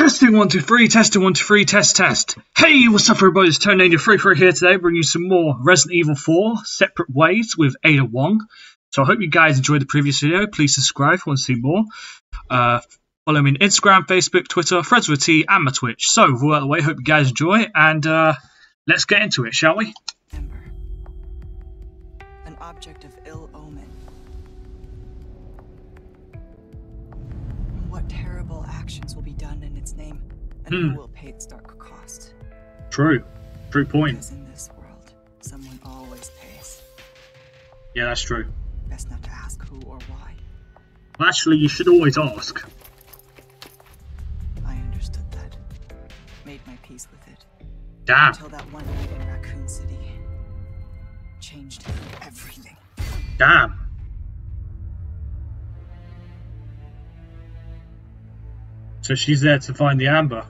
Testing 1 2 3, testing 1 2 3, test. Hey, what's up everybody, it's Tony and Free here today, bringing you some more Resident Evil 4 Separate Ways with Ada Wong. So I hope you guys enjoyed the previous video. Please subscribe if you want to see more. Follow me on Instagram, Facebook, Twitter, Threads with T, and my Twitch. So, with all out of the way, hope you guys enjoy, and let's get into it, shall we? Ember, an object of ill omen. What terrible actions will be done in its name, and who will pay its dark cost? True point. Because in this world, someone always pays. Yeah, that's true. Best not to ask who or why. Well, actually, you should always ask. I understood that. Made my peace with it. Damn. Until that one night in Raccoon City changed everything. Damn. So she's there to find the Amber.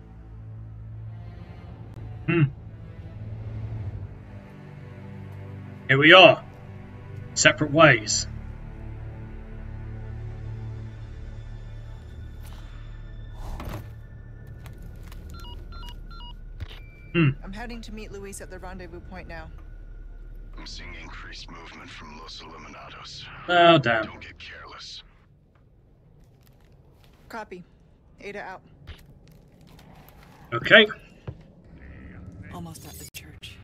Here we are. Separate ways. I'm heading to meet Luis at the rendezvous point now. I'm seeing increased movement from Los Illuminados. Oh, damn. Don't get careless. Copy. Ada out. Okay. Almost at the church.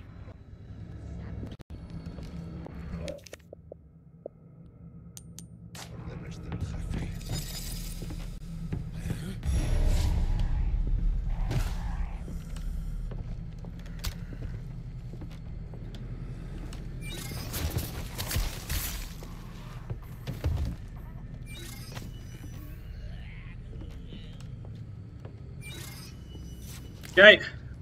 Okay.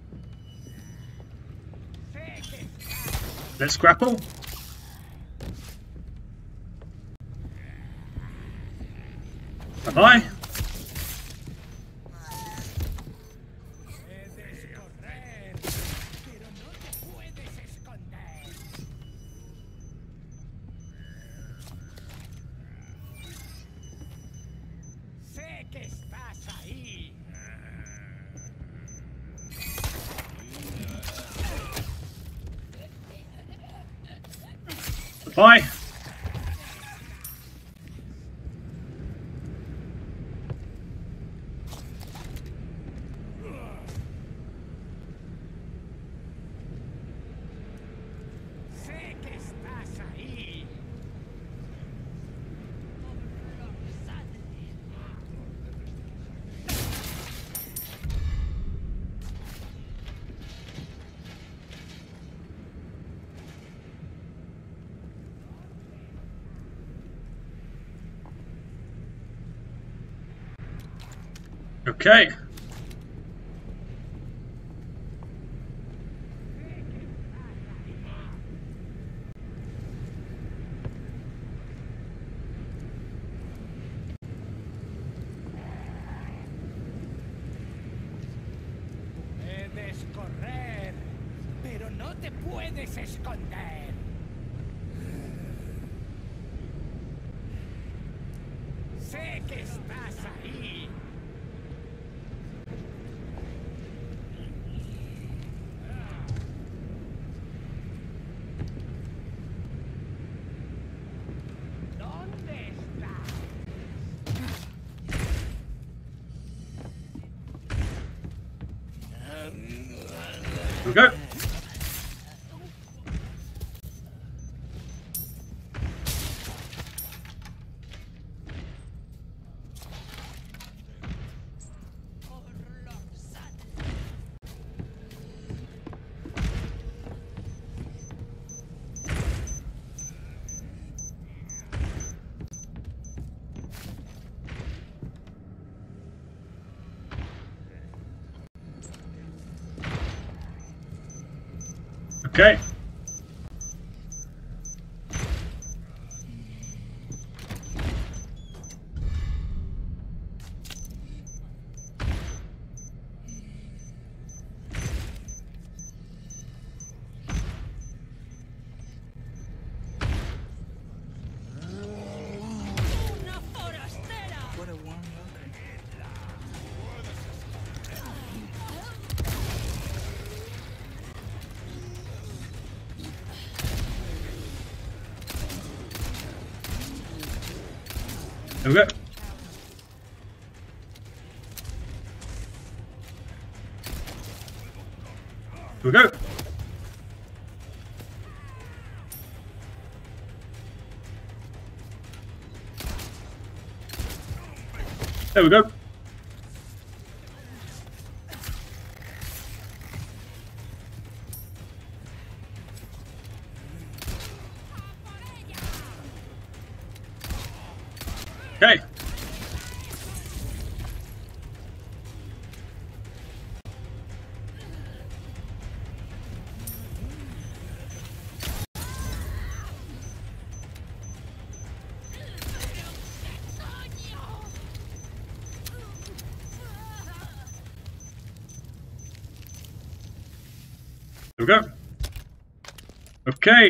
Let's grapple. Bye-bye. Bye. Okay. Puedes correr, pero no te puedes esconder. Sé que estás ahí. ¿Dónde estás? Here we go. Okay. What a warm welcome. There we go. Here we go. There we go. Okay. There we go. Okay,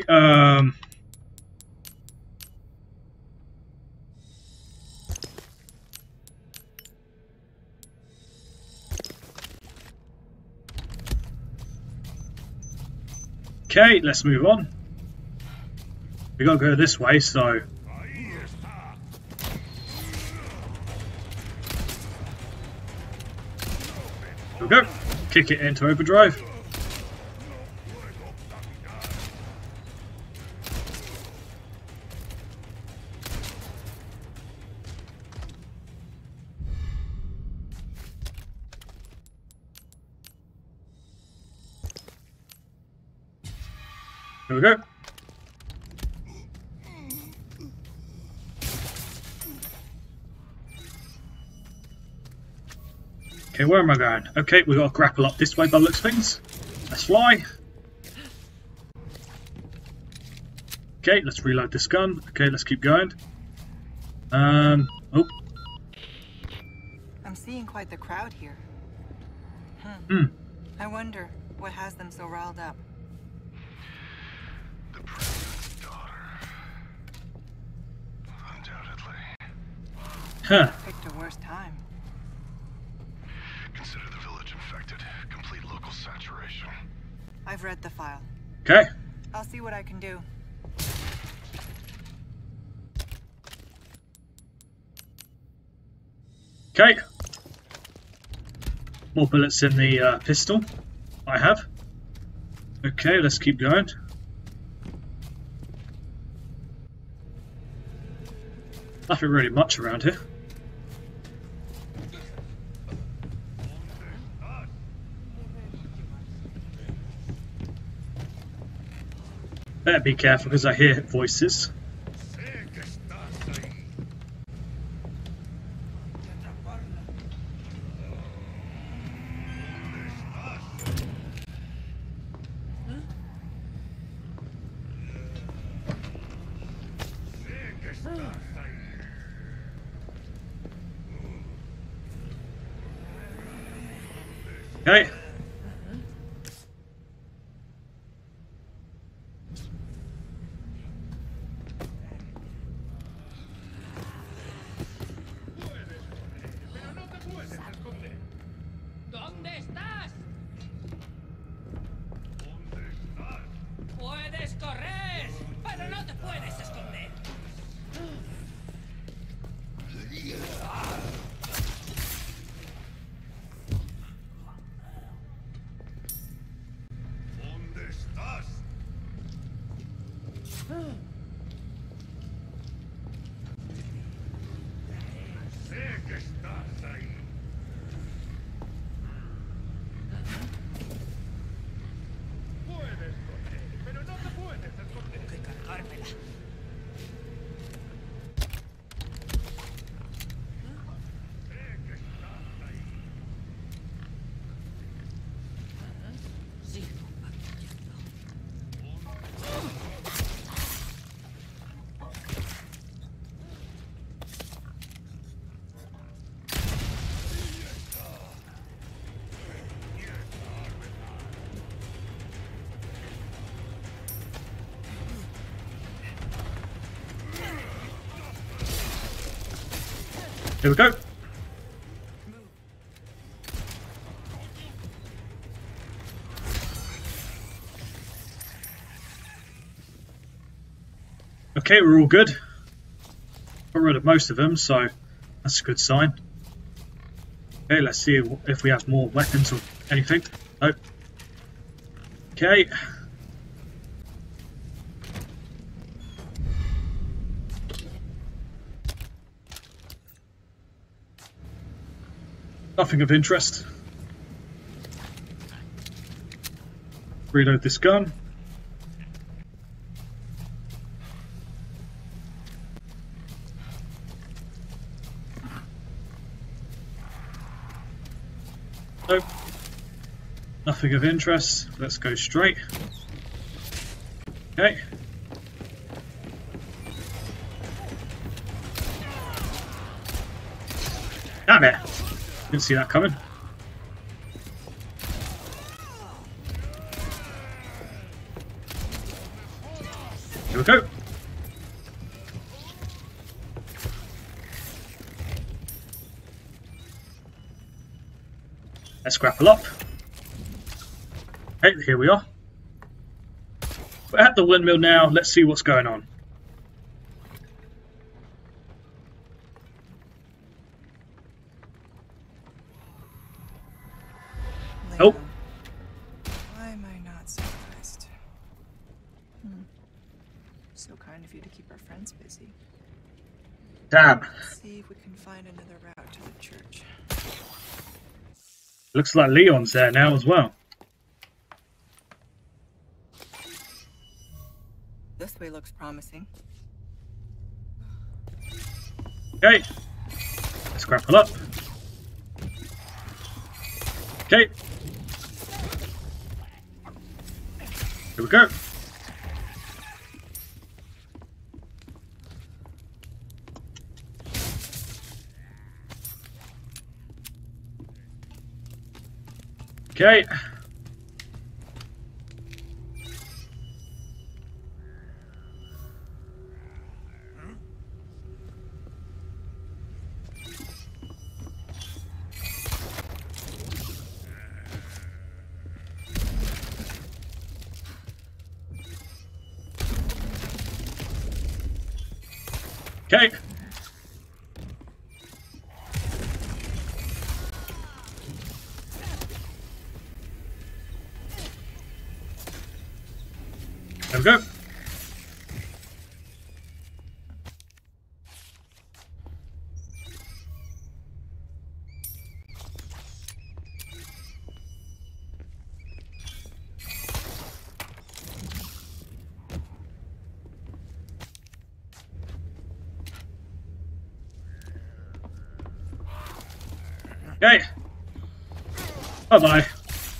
okay, let's move on. We gotta go this way, so there we go. Kick it into overdrive. There we go. Okay, where am I going? Okay, we got to grapple up this way by the looks of things. Let's fly. Okay, let's reload this gun. Okay, let's keep going. Oh. I'm seeing quite the crowd here. I wonder what has them so riled up. The president's daughter. Undoubtedly. Huh. Picked a worse time. Consider the village infected. Complete local saturation. I've read the file. Okay. I'll see what I can do. Okay. More bullets in the pistol. I have. Okay, let's keep going. Nothing really much around here. Better be careful because I hear voices. Okay. ¿Dónde estás? Puedes correr, pero no te puedes esconder. ¿Dónde estás? Sé que estás ahí. Puedes correr, pero no te puedes esconder. Tengo que cargármela. Sigo patrullando. Here we go. Okay, we're all good. got rid of most of them, so that's a good sign. Okay, let's see if we have more weapons or anything. Nope. Okay. Nothing of interest. Reload this gun. Nope. Nothing of interest. Let's go straight. Okay. Damn it! Didn't see that coming. Here we go. Let's grapple up. Okay, here we are. We're at the windmill now. Let's see what's going on. Leo, Oh. why am I not surprised? So kind of you to keep our friends busy. Damn. Let's see if we can find another route to the church. Looks like Leon's there now as well. This way looks promising. Okay. Let's grapple up. Okay. Here we go. Okay. Okay. There we go. Okay. Bye-bye.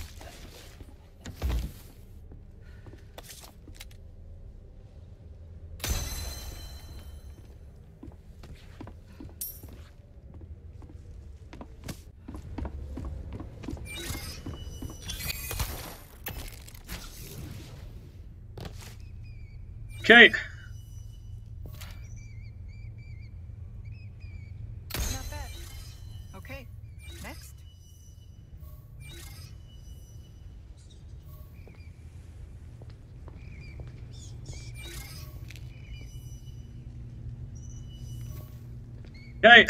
Okay. Not bad. Okay, next. Okay.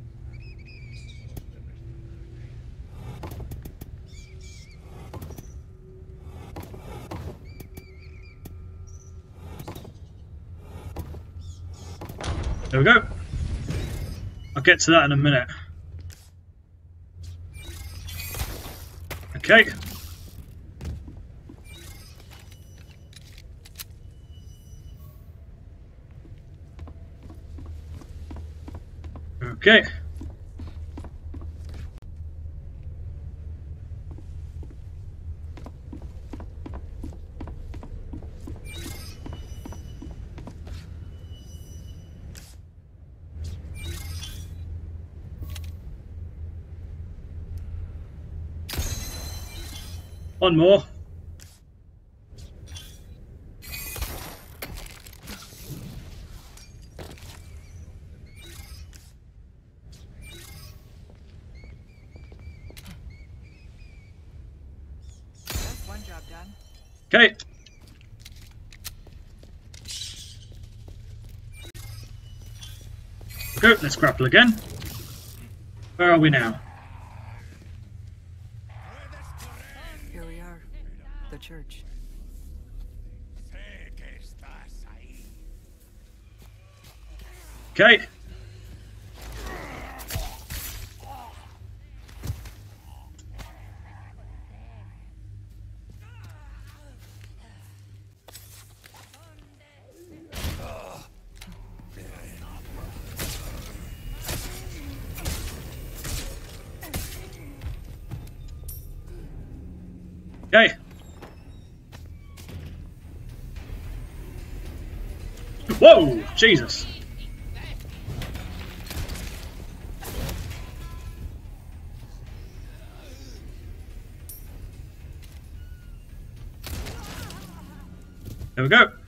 There we go. I'll get to that in a minute. Okay. Okay. One more. That's one job done. Okay. Go, let's grapple again. Where are we now? Here we are. The church. Sé que estás ahí. Okay. Okay. Whoa! Jesus. There we go.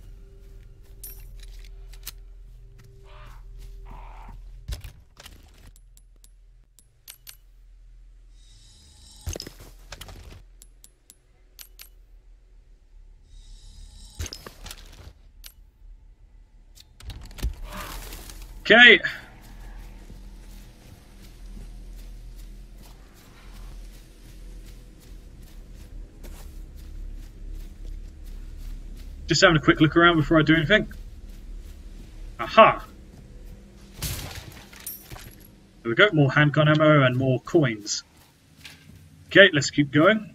Okay. Just having a quick look around before I do anything. Aha! There we go, more handgun ammo and more coins. Okay, let's keep going.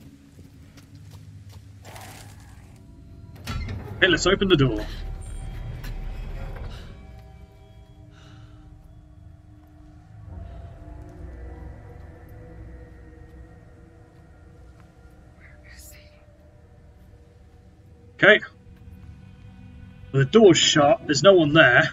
Okay, let's open the door. Okay. The door's shut, there's no one there.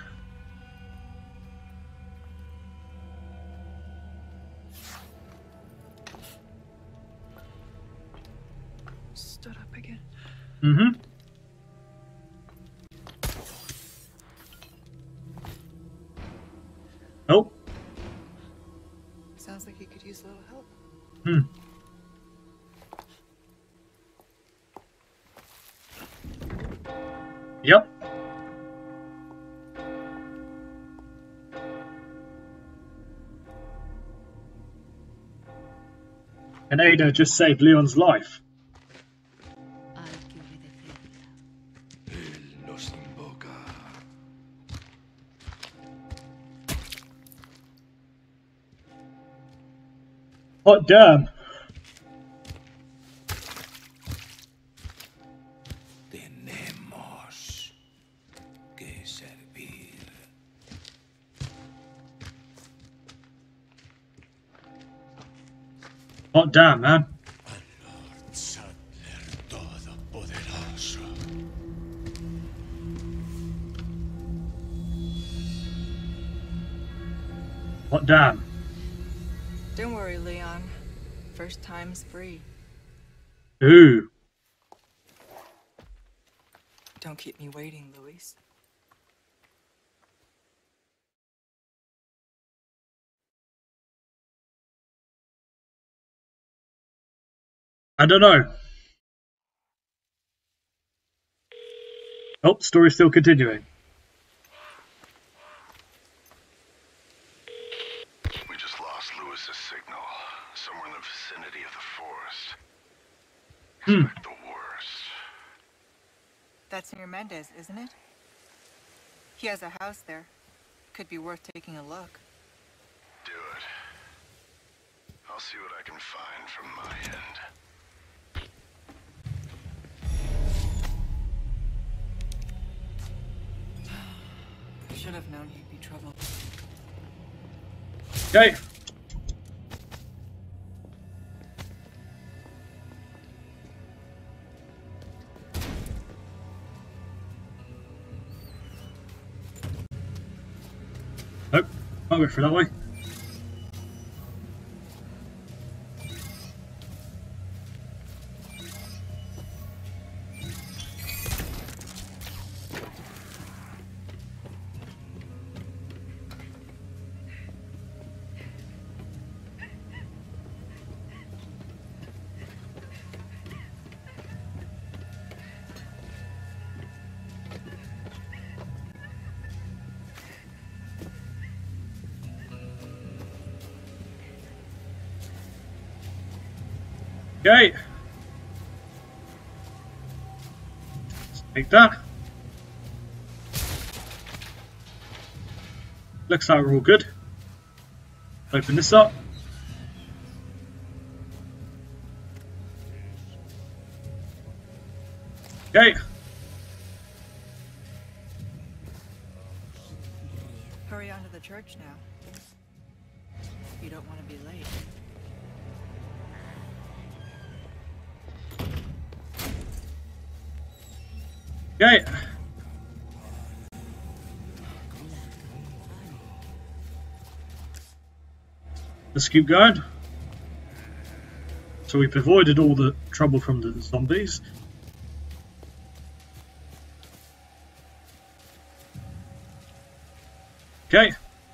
Stood up again. Mm-hmm. Oh. Sounds like he could use a little help. Hmm. Yep. And Ada just saved Leon's life. Él nos invoca. Hot damn. Tenemos que servir. Hot damn, man. Lord Sattler Todopoderoso. Hot damn. Don't worry, Leon. First time's free. Ooh. Don't keep me waiting, Luis. I don't know. Oh, story's still continuing. We just lost Lewis's signal. Somewhere in the vicinity of the forest. Expect the worst. That's near Mendez, isn't it? He has a house there. Could be worth taking a look. Do it. I'll see what I can find from my end. Should have known he'd be trouble. Okay. Nope, can't go through that way. Okay. Let's take that. Looks like we're all good. Open this up. Okay. Hurry on to the church now. You don't want to be late. Okay. Let's keep going. So we've avoided all the trouble from the zombies. Okay.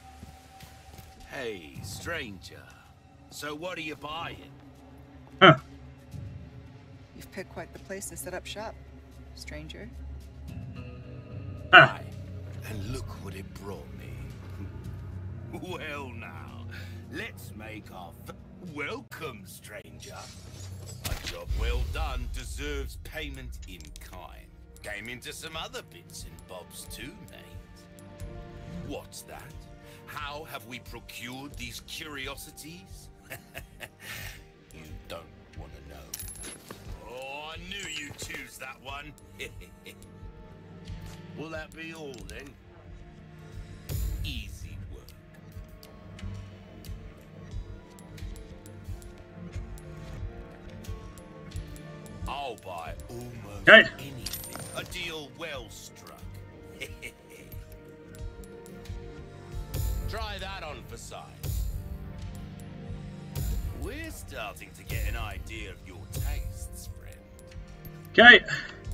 Hey, stranger. So what are you buying? Huh. You've picked quite the place to set up shop, stranger. Ah. And look what it brought me. Well now, let's make our welcome, stranger. A job well done deserves payment in kind. Came into some other bits and bobs too, mate. What's that? How have we procured these curiosities? You don't want to know. Oh, I knew you'd choose that one. Will that be all then? Easy work. I'll buy almost anything. A deal well struck. Try that on for size. We're starting to get an idea of your tastes, friend. Okay.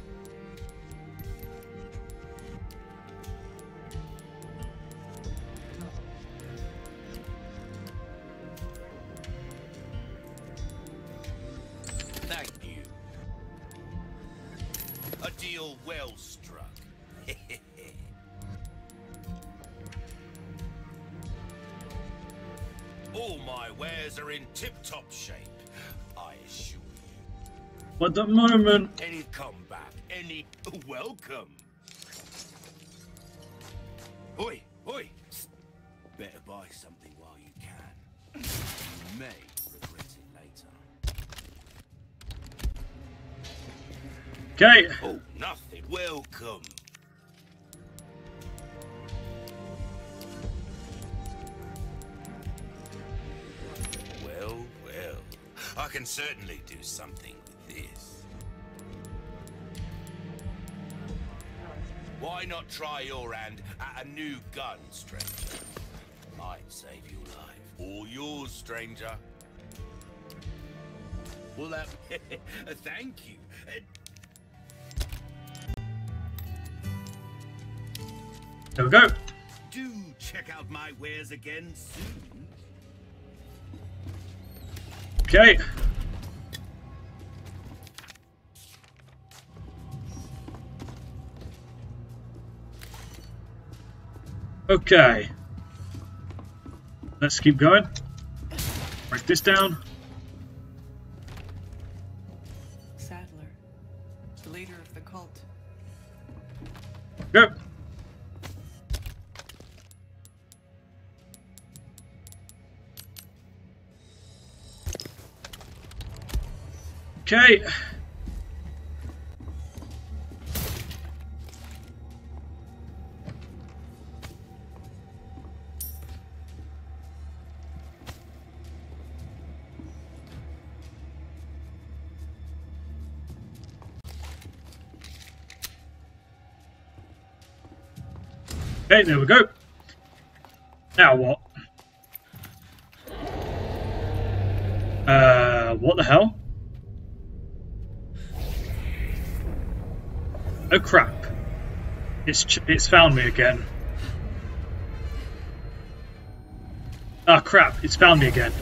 Thank you. A deal well struck. All my wares are in tip-top shape, I assure you. At the moment. Any comeback, any welcome. Oi, oi. Better buy something while you can. You may regret it later. Okay. Oh, nothing. Welcome. Well, well. I can certainly do something with this. Why not try your hand at a new gun, stranger? Might save your life. All yours, stranger. Well, thank you. There we go. Do check out my wares again soon. Okay. Okay. Let's keep going. Break this down. Sadler, the leader of the cult. Go. Okay. Okay, there we go. Now what? What the hell? Oh crap. It's found me again. Ah crap, it's found me again.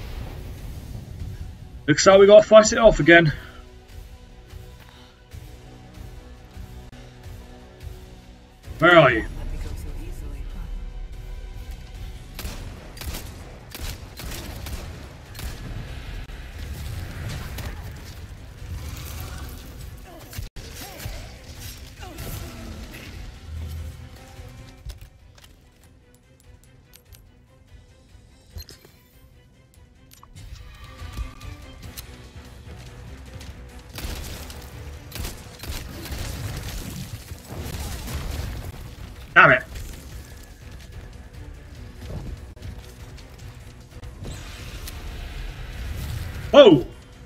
Looks like we gotta fight it off again. Where are you? Let me go so easily, huh? Oh!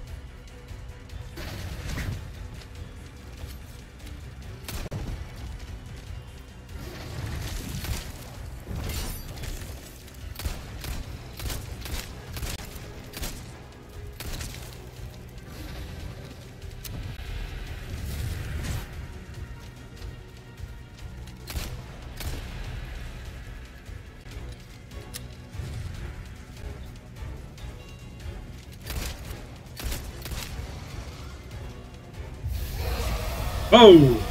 Oh!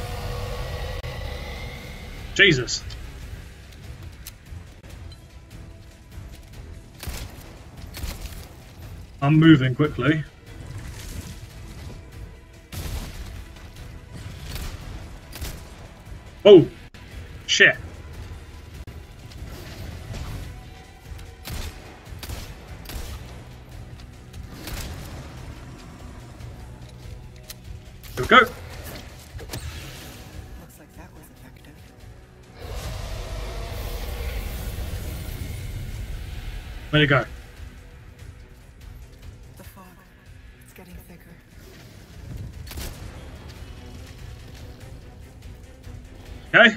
Jesus. I'm moving quickly. Oh! Shit. Here we go. Looks like that was effective. Where'd it go? The fog. It's getting thicker. Okay.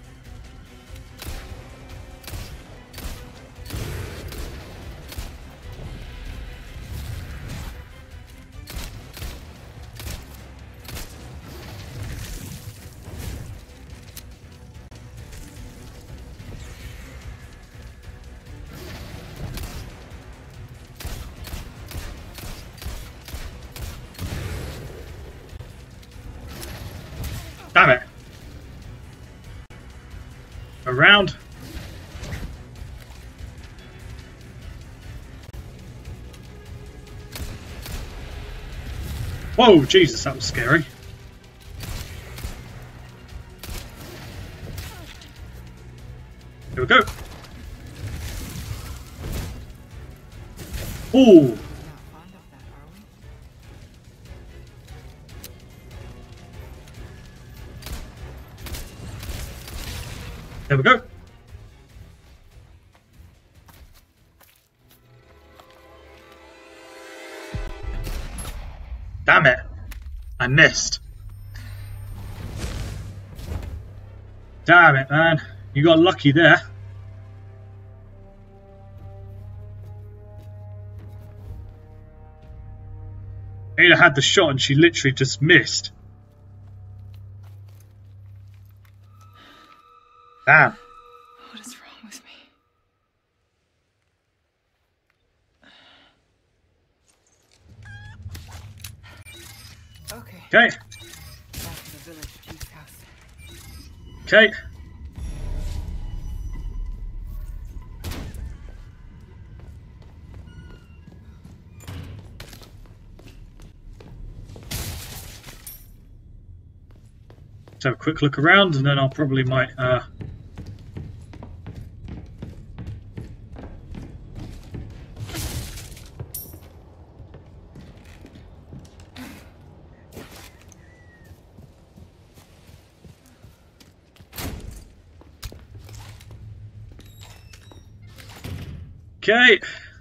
Damn it. Around. Whoa, Jesus, that was scary. Here we go. Ooh. Not fond of that, are we? There we go. Damn it. I missed. Damn it, man. You got lucky there. Ada had the shot and she literally just missed. Damn. What is wrong with me? Okay. Okay. Back to the village chief's house. Okay. Let's have a quick look around and then I'll probably might okay.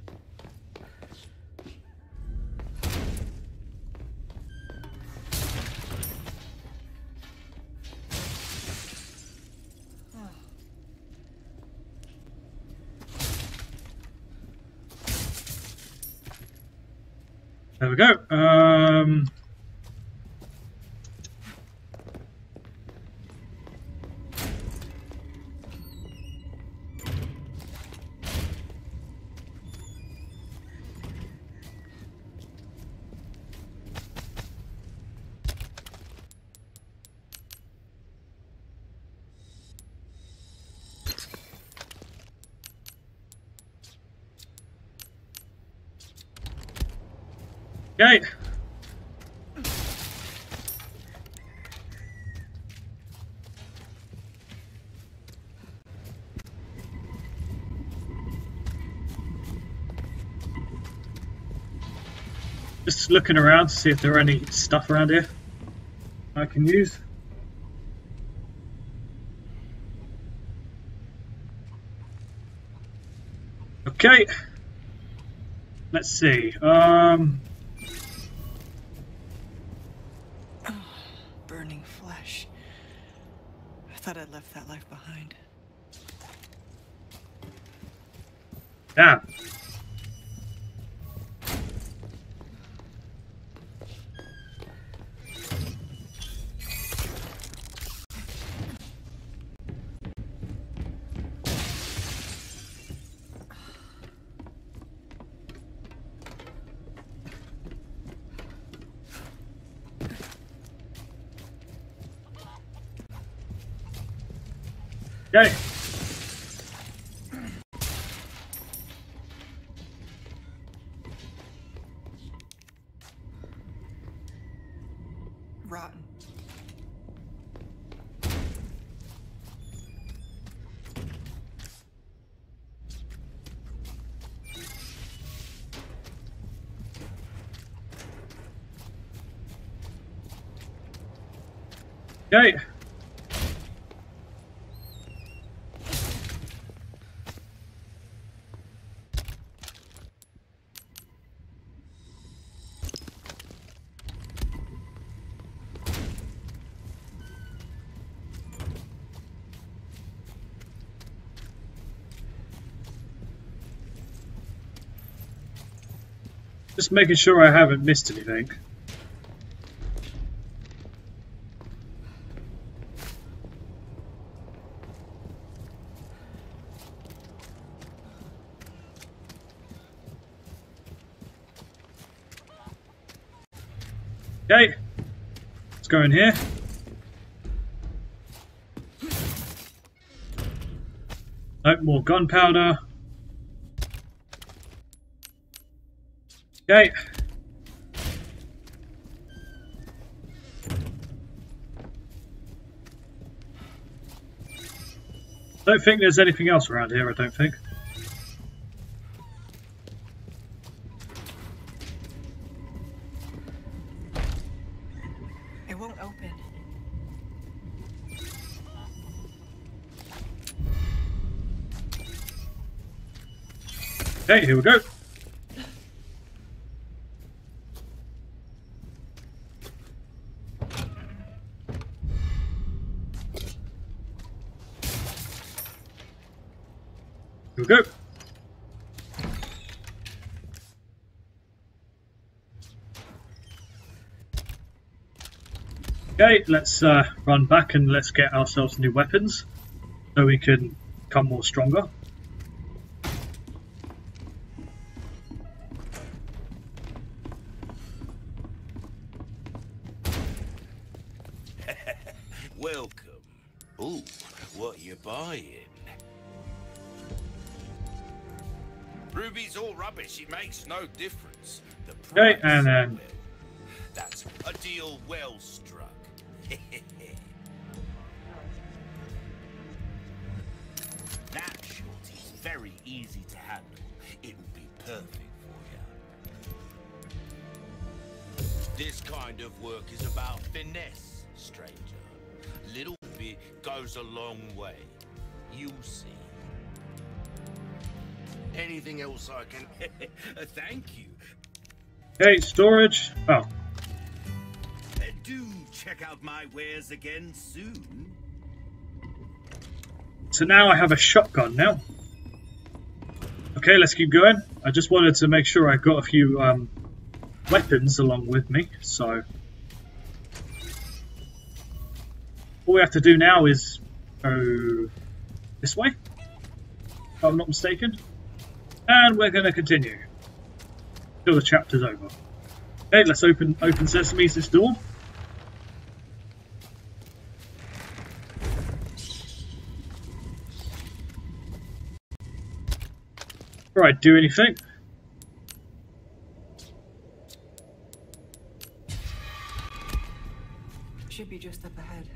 There we go. Okay. Just looking around to see if there are any stuff around here I can use. Okay. Let's see. Thought I'd left that life behind. Damn. Okay. Rotten. Okay. Just making sure I haven't missed anything. Okay, let's go in here. Nope, more gunpowder. Okay. Don't think there's anything else around here, I don't think. It won't open. Okay, here we go. Here we go. Okay, let's run back and let's get ourselves new weapons so we can become more stronger. Welcome. Ooh, what you buying? Ruby's all rubbish. It makes no difference. The Okay, price, and then well, that's a deal well struck. That shorty's very easy to handle. It would be perfect for you. This kind of work is about finesse, stranger. Little bit goes a long way. You'll see. Anything else I can... Thank you. okay, storage. Oh, Do check out my wares again soon. so now I have a shotgun now. Okay, let's keep going. I just wanted to make sure I got a few weapons along with me, so all we have to do now is go this way, if I'm not mistaken, and we're going to continue till the chapter's over. Okay, let's open Sesame's this door. Right, do anything? Should be just up ahead.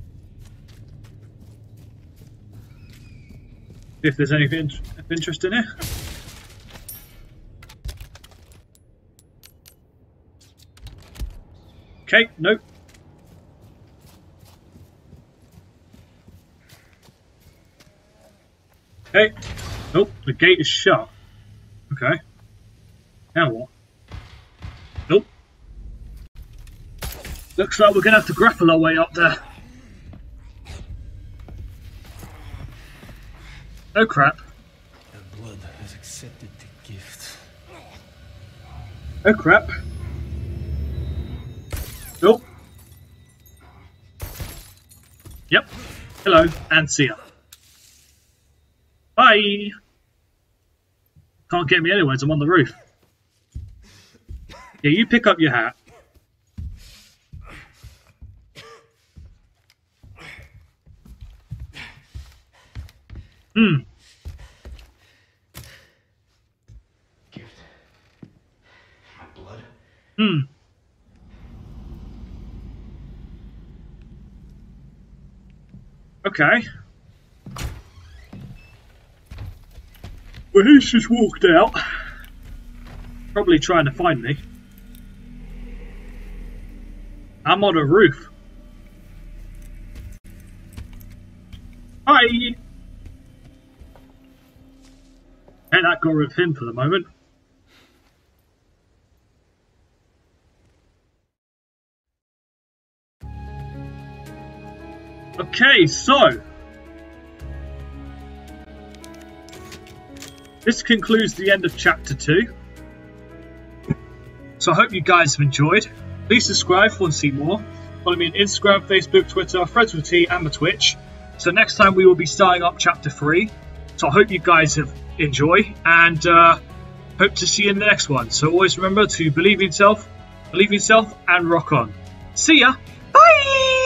If there's anything of interest in it. Okay, nope. Okay. Nope, the gate is shut. Okay. Now what? Nope. Looks like we're gonna have to grapple our way up there. Oh crap. The blood has accepted the gift. Oh crap. Oh. Yep. Hello, and see ya. Bye! Can't get me anywhere, I'm on the roof. Yeah, you pick up your hat. Gift. My blood. Okay. Well, he's just walked out. Probably trying to find me. I'm on a roof. Hi! Hey, that got rid of him for the moment. Okay, so this concludes the end of chapter 2. So I hope you guys have enjoyed. Please subscribe if you want to see more. Follow me on Instagram, Facebook, Twitter, Friends with T, and my Twitch. So next time we will be starting up chapter 3. So I hope you guys have enjoyed, and hope to see you in the next one. So always remember to believe in yourself, and rock on. See ya! Bye!